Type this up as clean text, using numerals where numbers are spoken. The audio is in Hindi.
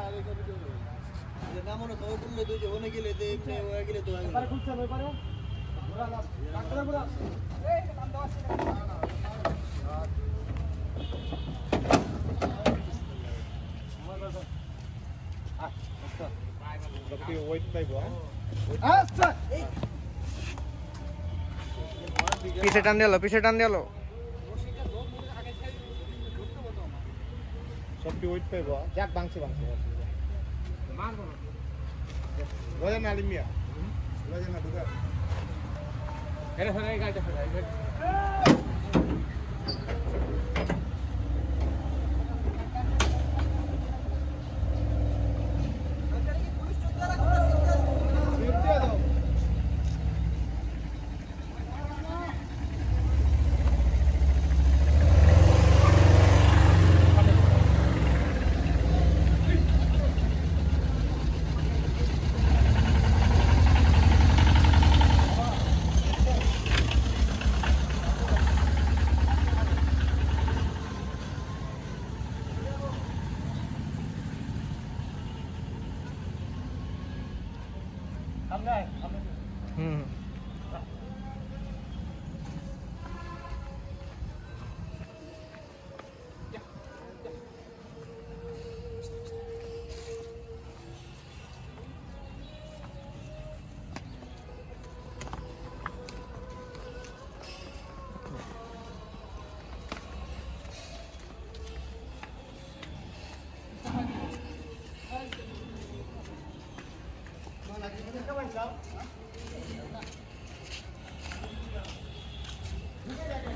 पीछे टान दिया लो, पीछे टान दिया लो। सबकी वेट पे बा jak bangsi मार दो वजन ना लिमिया वजन ना दुगा अरे सर गाड़ी Come on,